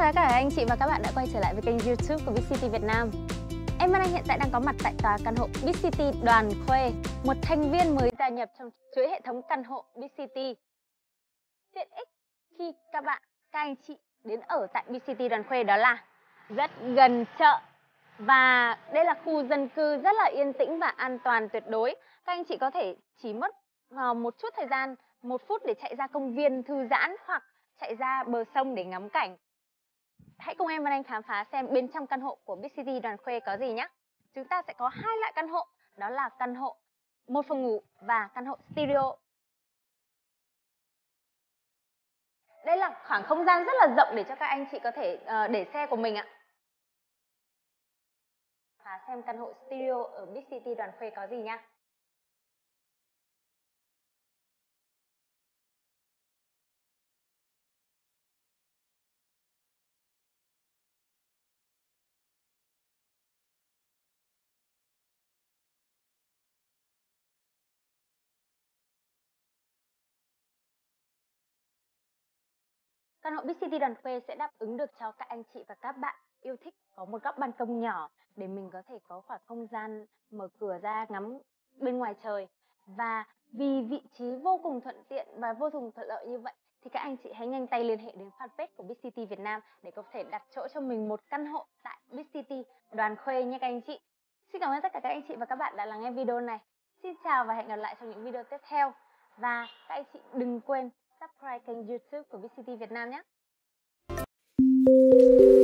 chào tất cả các anh chị và các bạn đã quay trở lại với kênh YouTube của Big City Việt Nam. Em Vân Anh hiện tại đang có mặt tại tòa căn hộ Big City Đoàn Khuê, một thành viên mới gia nhập trong chuỗi hệ thống căn hộ Big City. Tiện ích khi các anh chị đến ở tại Big City Đoàn Khuê đó là rất gần chợ và đây là khu dân cư rất là yên tĩnh và an toàn tuyệt đối. Các anh chị có thể chỉ mất một chút thời gian, 1 phút để chạy ra công viên thư giãn hoặc chạy ra bờ sông để ngắm cảnh. Hãy cùng em Vân Anh khám phá xem bên trong căn hộ của Big City Đoàn Khuê có gì nhé. Chúng ta sẽ có 2 loại căn hộ, đó là căn hộ 1 phòng ngủ và căn hộ studio. Đây là khoảng không gian rất là rộng để cho các anh chị có thể để xe của mình ạ. Và xem căn hộ studio ở Big City Đoàn Khuê có gì nha. Căn hộ Big City Đoàn Khuê sẽ đáp ứng được cho các anh chị và các bạn yêu thích có một góc ban công nhỏ để mình có thể có khoảng không gian mở cửa ra ngắm bên ngoài trời. Và vì vị trí vô cùng thuận tiện và vô cùng thuận lợi như vậy thì các anh chị hãy nhanh tay liên hệ đến fanpage của Big City Việt Nam để có thể đặt chỗ cho mình một căn hộ tại Big City Đoàn Khuê nha các anh chị. Xin cảm ơn tất cả các anh chị và các bạn đã lắng nghe video này. Xin chào và hẹn gặp lại trong những video tiếp theo. Và các anh chị đừng quên subscribe kênh YouTube của Big City Việt Nam nhé.